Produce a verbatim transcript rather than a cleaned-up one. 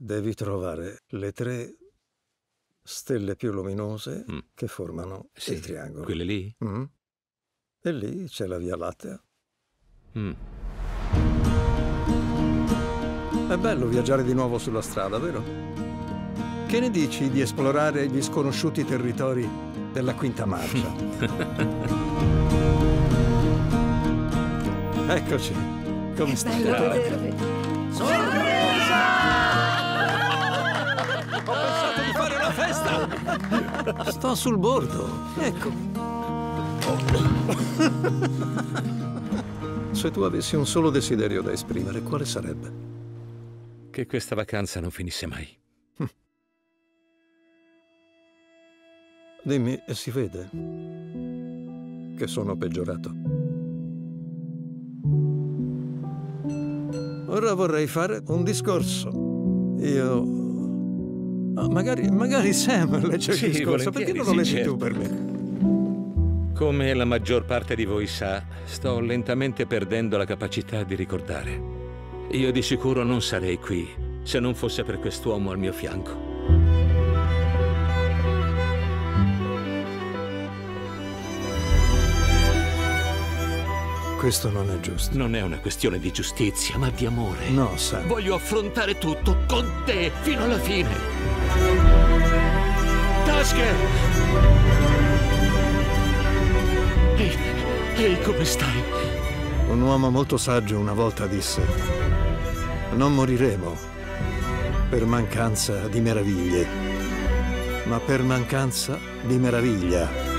Devi trovare le tre stelle più luminose mm. che formano sì, il triangolo. Quelle lì? Mm. E lì c'è la Via Lattea. Mm. È bello viaggiare di nuovo sulla strada, vero? Che ne dici di esplorare gli sconosciuti territori della Quinta Marcia? Eccoci. Come stai? Bello vedervi. Sorpresa! Ho pensato di fare una festa! Sto sul bordo, ecco. Se tu avessi un solo desiderio da esprimere, quale sarebbe? Che questa vacanza non finisse mai. Dimmi, si vede che sono peggiorato? Ora vorrei fare un discorso. Io... Oh, magari, magari Sam legge sì, il discorso, perché non lo sì, leggi certo. tu per me? Come la maggior parte di voi sa, sto lentamente perdendo la capacità di ricordare. Io di sicuro non sarei qui se non fosse per quest'uomo al mio fianco. Questo non è giusto. Non è una questione di giustizia, ma di amore. No, Sam. Voglio affrontare tutto con te fino alla fine. Tasker! Ehi, ehi, come stai? Un uomo molto saggio una volta disse: non moriremo per mancanza di meraviglie, ma per mancanza di meraviglia.